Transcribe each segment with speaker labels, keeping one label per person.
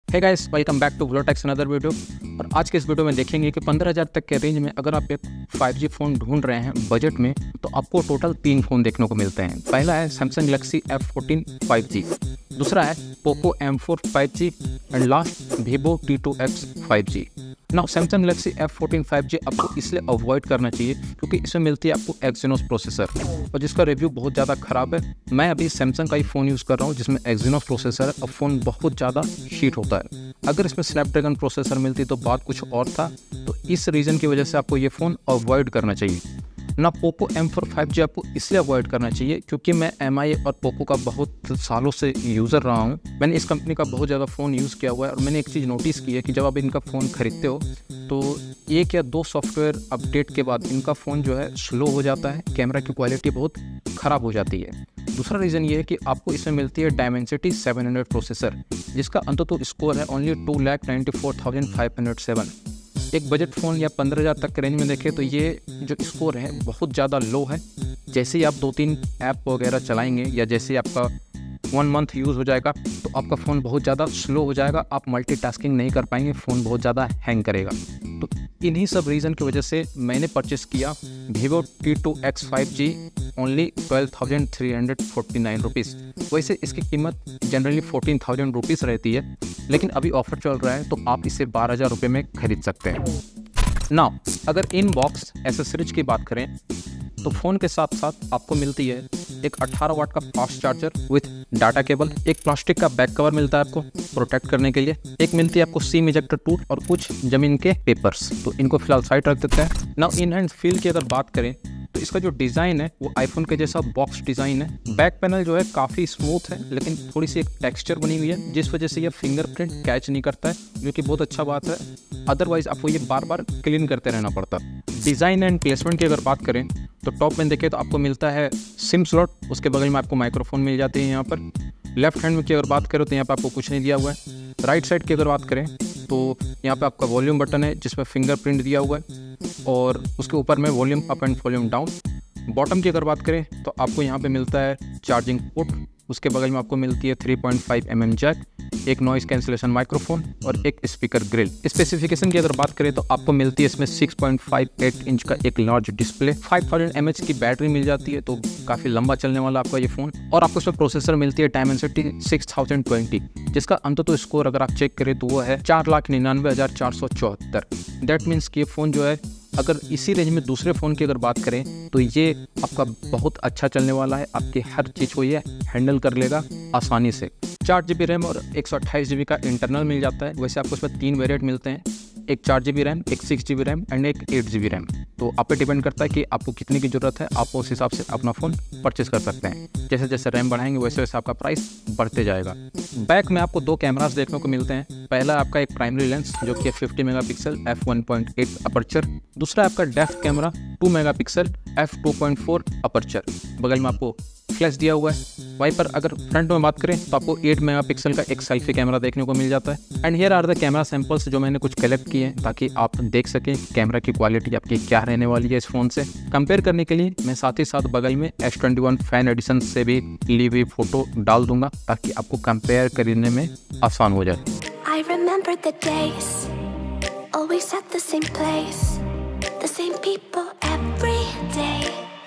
Speaker 1: Hey guys, welcome back to Glotex another video. और आज के इस वीडियो में देखेंगे कि 15,000 तक के रेंज में अगर आप एक 5G फ़ोन ढूंढ रहे हैं बजट में, तो आपको टोटल 3 फ़ोन देखने को मिलते हैं। पहला है सैमसंग गैलेक्सी F14 5G, दूसरा है Poco M4 5G and last vivo T2X 5G। Now Samsung Galaxy F14 5G आपको इसलिए अवॉइड करना चाहिए क्योंकि इसमें मिलती है आपको एक्सिनोस प्रोसेसर, और जिसका रिव्यू बहुत ज़्यादा ख़राब है। मैं अभी सैमसंग का ही फ़ोन यूज़ कर रहा हूँ जिसमें एक्सिनोस प्रोसेसर है, और फ़ोन बहुत ज़्यादा हीट होता है। अगर इसमें स्नैपड्रैगन प्रोसेसर मिलती तो बात कुछ और था। तो इस रीज़न की वजह से आपको ये फ़ोन अवॉइड करना चाहिए। ना पोको M4 5G आपको इसलिए अवॉइड करना चाहिए क्योंकि मैं MI और पोको का बहुत सालों से यूज़र रहा हूँ। मैंने इस कंपनी का बहुत ज़्यादा फ़ोन यूज़ किया हुआ है, और मैंने एक चीज़ नोटिस की है कि जब आप इनका फ़ोन ख़रीदते हो तो 1 या 2 सॉफ्टवेयर अपडेट के बाद इनका फ़ोन जो है स्लो हो जाता है, कैमरा की क्वालिटी बहुत ख़राब हो जाती है। दूसरा रीज़न ये है कि आपको इसमें मिलती है Dimensity 700 प्रोसेसर, जिसका अंततः स्कोर है ओनली 2,94,507। एक बजट फ़ोन या 15,000 तक के रेंज में देखें तो ये जो स्कोर है बहुत ज़्यादा लो है। जैसे ही आप 2-3 ऐप वगैरह चलाएंगे या जैसे ही आपका 1 मंथ यूज़ हो जाएगा तो आपका फ़ोन बहुत ज़्यादा स्लो हो जाएगा, आप मल्टीटास्किंग नहीं कर पाएंगे, फ़ोन बहुत ज़्यादा हैंग करेगा। तो इन्हीं सब रीज़न की वजह से मैंने परचेस किया Vivo T2X 5G only 12,349 rupees. वैसे इसकी कीमत जनरली 14,000 रुपीज़ रहती है, लेकिन अभी ऑफर चल रहा है तो आप इसे 12,000 रुपये में खरीद सकते हैं। नाउ अगर इन बॉक्स एसेसरीज की बात करें तो फ़ोन के साथ साथ आपको मिलती है एक 18 वाट का fast charger with data cable, एक प्लास्टिक का बैक कवर मिलता है आपको प्रोटेक्ट करने के लिए, एक मिलती है आपको सिम इजेक्टर टूल और कुछ ज़मीन के पेपर्स। तो इनको फिलहाल साइड रख देते हैं। नाउ इन हैंड फील की अगर बात करें तो इसका जो डिज़ाइन है वो आईफोन के जैसा बॉक्स डिज़ाइन है। बैक पैनल जो है काफ़ी स्मूथ है, लेकिन थोड़ी सी एक टेक्सचर बनी हुई है जिस वजह से ये फिंगरप्रिंट कैच नहीं करता है, जो कि बहुत अच्छा बात है। अदरवाइज आपको ये बार बार क्लीन करते रहना पड़ता। डिज़ाइन एंड प्लेसमेंट की अगर बात करें तो टॉप में देखें तो आपको मिलता है सिम स्लॉट, उसके बगल में आपको माइक्रोफोन मिल जाते हैं यहाँ पर। लेफ्ट हैंड में की अगर बात करें तो यहाँ पर आपको कुछ नहीं दिया हुआ है। राइट साइड की अगर बात करें तो यहाँ पे आपका वॉल्यूम बटन है जिसमें फिंगरप्रिंट दिया हुआ है, और उसके ऊपर में volume up and volume down. Bottom की अगर बात करें तो आपको यहाँ पे मिलता है चार्जिंग पोर्ट, उसके बगल में आपको मिलती है 3.5 mm जैक, एक नॉइस कैंसिलेशन माइक्रोफोन और एक स्पीकर ग्रिल। स्पेसिफिकेशन की अगर बात करें तो आपको मिलती है इसमें 6.58 इंच का एक लार्ज डिस्प्ले, 5000 mAh की बैटरी मिल जाती है, तो काफ़ी लंबा चलने वाला आपका ये फ़ोन। और आपको इसमें प्रोसेसर मिलती है Dimensity 6020, जिसका अंततः स्कोर अगर आप चेक करें तो वो है 4,99,474। दैट मीन्स कि ये फ़ोन जो है अगर इसी रेंज में दूसरे फ़ोन की अगर बात करें तो ये आपका बहुत अच्छा चलने वाला है, आपकी हर चीज़ को ये हैंडल कर लेगा आसानी से। 4 GB रैम और 128 GB का इंटरनल मिल जाता है। वैसे आपको इसमें 3 वेरिएंट मिलते हैं, एक 4 GB रैम, एक 6 GB रैम एंड एक 8 GB रैम। तो आप पे डिपेंड करता है कि आपको कितने की ज़रूरत है, आप उस हिसाब से अपना फ़ोन परचेस कर सकते हैं। जैसे जैसे रैम बढ़ाएंगे वैसे वैसे आपका प्राइस बढ़ते जाएगा। बैक में आपको 2 कैमरास देखने को मिलते हैं। पहला आपका एक प्राइमरी लेंस जो कि 50 मेगापिक्सल f1.8 अपर्चर, दूसरा आपका depth camera 2 megapixel f2.4 aperture. बगल में आपको फ्लैश दिया हुआ है। वहीं पर अगर फ्रंट में बात करें तो आपको 8 मेगापिक्सल का एक सेल्फी कैमरा देखने को मिल जाता है। And here are the camera samples जो मैंने कुछ कलेक्ट किए हैं ताकि आप देख सकें कैमरा की क्वालिटी आपकी क्या रहने वाली है इस फ़ोन से। कंपेयर करने के लिए मैं साथ ही साथ बगल में S21 फैन एडिशन से भी ली हुई फ़ोटो डाल दूंगा ताकि आपको कंपेयर करने में आसान हो जाए।
Speaker 2: I remember the days, always at the same place, the same people every day.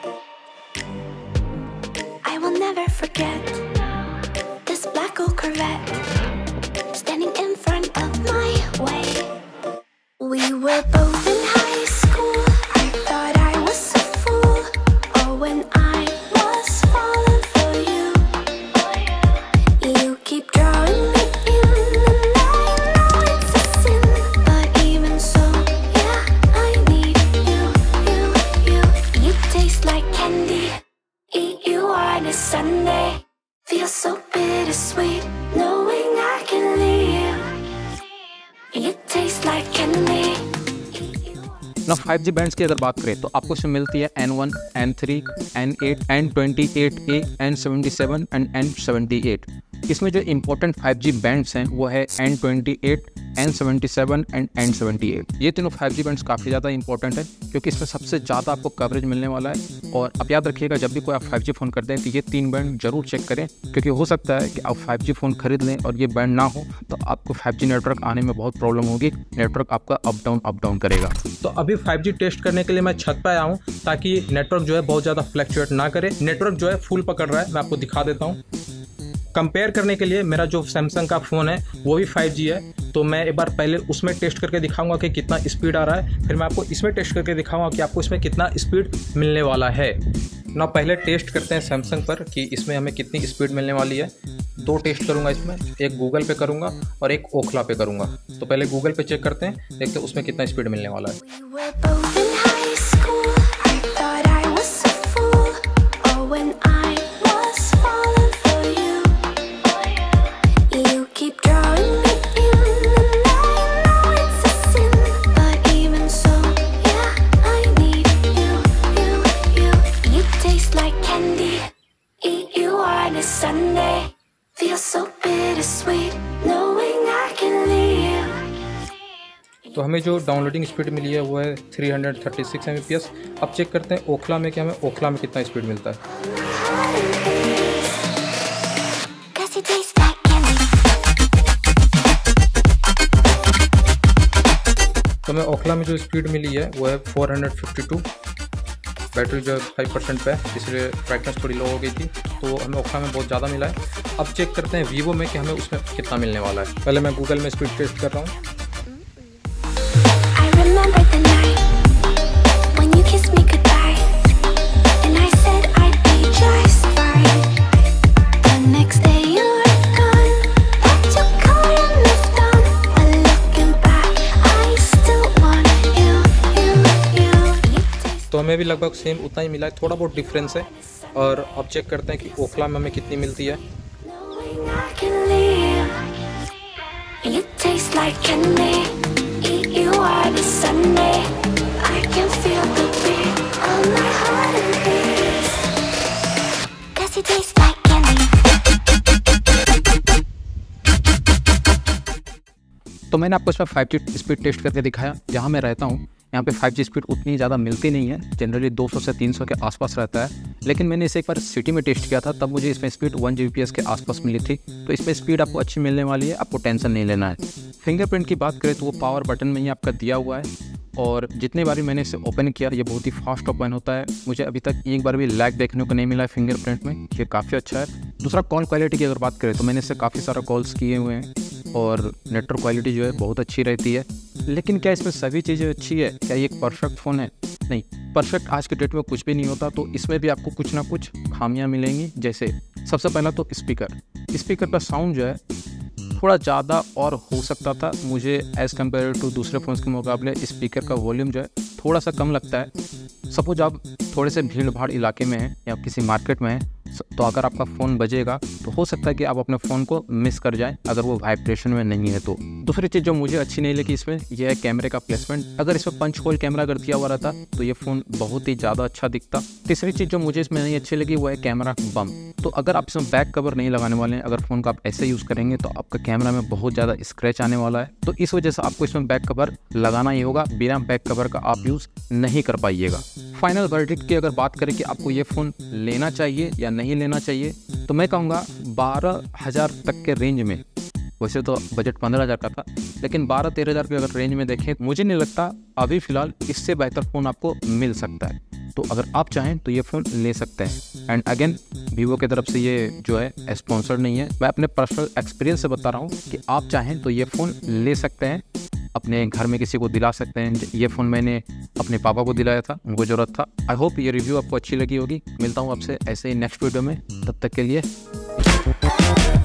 Speaker 2: I will never forget this black old Corvette standing in front of my way. We were both in high school. I thought I was a fool. Oh, when I was falling for you. You keep drawing me in, and I know it's a sin, but even so, yeah, I need you. You taste like candy. Eat you on a Sunday. Feels so bittersweet knowing I can leave. You taste like candy.
Speaker 1: ना 5G bands की अगर बात करें तो आपको इसमें मिलती है N1, N3, N8, N28A, N77 and N78। इसमें जो इंपॉर्टेंट 5G बैंड्स हैं वो है N28, N77 एंड N78। ये तीनों 5G बैंड्स काफ़ी ज़्यादा इंपॉर्टेंट है क्योंकि इसमें सबसे ज़्यादा आपको कवरेज मिलने वाला है। और आप याद रखिएगा जब भी कोई आप 5G फ़ोन करते हैं तो ये 3 बैंड जरूर चेक करें, क्योंकि हो सकता है कि आप 5G फ़ोन खरीद लें और ये बैंड ना हो तो आपको 5G नेटवर्क आने में बहुत प्रॉब्लम होगी, नेटवर्क आपका अप डाउन करेगा।
Speaker 3: तो अभी 5G टेस्ट करने के लिए मैं छत पर आया हूँ ताकि नेटवर्क जो है बहुत ज़्यादा फ्लक्चुएट ना करे। नेटवर्क जो है फुल पकड़ रहा है, मैं आपको दिखा देता हूँ। कंपेयर करने के लिए मेरा जो सैमसंग का फ़ोन है वो भी 5G है, तो मैं एक बार पहले उसमें टेस्ट करके दिखाऊंगा कि कितना स्पीड आ रहा है, फिर मैं आपको इसमें टेस्ट करके दिखाऊंगा कि आपको इसमें कितना स्पीड मिलने वाला है ना। पहले टेस्ट करते हैं सैमसंग पर कि इसमें हमें कितनी स्पीड मिलने वाली है। 2 टेस्ट करूंगा इसमें, एक गूगल पे करूंगा और एक ओखला पे करूंगा। तो पहले गूगल पे चेक करते हैं, देखते हैं उसमें कितना स्पीड मिलने वाला है। तो हमें जो डाउनलोडिंग स्पीड मिली है वो है 336 Mbps। अब चेक करते हैं ओखला में कि हमें ओखला में कितना स्पीड मिलता है। तो हमें ओखला में जो स्पीड मिली है वो है 452। बैटरी जो है 5% पे है, इसलिए ब्राइटनेस थोड़ी लो हो गई थी, तो हमें ओखला में बहुत ज़्यादा मिला है। अब चेक करते हैं वीवो में कि हमें उसमें कितना मिलने वाला है। पहले मैं गूगल में स्पीड टेस्ट कर रहा हूँ। तो हमें भी लगभग सेम उतना ही मिला है, थोड़ा बहुत डिफरेंस है। और अब चेक करते हैं कि ओखला में हमें कितनी मिलती है।
Speaker 1: तो मैंने आपको इसमें 5G स्पीड टेस्ट करके दिखाया। जहाँ मैं रहता हूँ यहाँ पे 5G स्पीड उतनी ज़्यादा मिलती नहीं है, जनरली 200 से 300 के आसपास रहता है। लेकिन मैंने इसे एक बार सिटी में टेस्ट किया था, तब मुझे इसमें स्पीड 1 Gbps के आसपास मिली थी। तो इसमें स्पीड आपको अच्छी मिलने वाली है, आपको टेंशन नहीं लेना है। फिंगरप्रिंट की बात करें तो वो पावर बटन में ही आपका दिया हुआ है, और जितनी बार भी मैंने इसे ओपन किया ये बहुत ही फास्ट ओपन होता है। मुझे अभी तक एक बार भी लैग देखने को नहीं मिला है फिंगरप्रिंट में, ये काफ़ी अच्छा है। दूसरा, कॉल क्वालिटी की अगर बात करें तो मैंने इससे काफ़ी सारा कॉल्स किए हुए हैं और नेटवर्क क्वालिटी जो है बहुत अच्छी रहती है। लेकिन क्या इसमें सभी चीज़ें अच्छी है? क्या ये एक परफेक्ट फ़ोन है? नहीं, परफेक्ट आज के डेट में कुछ भी नहीं होता। तो इसमें भी आपको कुछ ना कुछ खामियां मिलेंगी। जैसे सबसे पहला तो स्पीकर का साउंड जो है थोड़ा ज़्यादा और हो सकता था मुझे, एज़ कम्पेयर टू दूसरे फ़ोन्स के मुकाबले स्पीकर का वॉल्यूम जो है थोड़ा सा कम लगता है। सपोज आप थोड़े से भीड़ भाड़ इलाके में हैं या किसी मार्केट में हैं, तो अगर आपका फ़ोन बजेगा तो हो सकता है कि आप अपने फ़ोन को मिस कर जाएं अगर वो वाइब्रेशन में नहीं है तो। दूसरी चीज़ जो मुझे अच्छी नहीं लगी इसमें, यह है कैमरे का प्लेसमेंट। अगर इसमें पंच होल कैमरा अगर दिया हुआ रहता तो ये फ़ोन बहुत ही ज़्यादा अच्छा दिखता। तीसरी चीज़ जो मुझे इसमें नहीं अच्छी लगी वो है कैमरा बम। तो अगर आप इसमें बैक कवर नहीं लगाने वाले हैं, अगर फ़ोन का आप ऐसे यूज़ करेंगे तो आपका कैमरा में बहुत ज़्यादा स्क्रैच आने वाला है। तो इस वजह से आपको इसमें बैक कवर लगाना ही होगा, बिना बैक कवर का आप यूज़ नहीं कर पाइएगा। फाइनल वर्डिक्ट की अगर बात करें कि आपको ये फ़ोन लेना चाहिए या नहीं लेना चाहिए, तो मैं कहूँगा 12,000 तक के रेंज में, वैसे तो बजट 15,000 का था, लेकिन 12-13 हज़ार के अगर रेंज में देखें मुझे नहीं लगता अभी फ़िलहाल इससे बेहतर फ़ोन आपको मिल सकता है। तो अगर आप चाहें तो ये फ़ोन ले सकते हैं। एंड अगेन, वीवो की तरफ से ये जो है स्पॉन्सर्ड नहीं है, मैं अपने पर्सनल एक्सपीरियंस से बता रहा हूँ कि आप चाहें तो ये फ़ोन ले सकते हैं, अपने घर में किसी को दिला सकते हैं। ये फ़ोन मैंने अपने पापा को दिलाया था, उनको ज़रूरत था। आई होप ये रिव्यू आपको अच्छी लगी होगी। मिलता हूँ आपसे ऐसे ही नेक्स्ट वीडियो में, तब तक के लिए।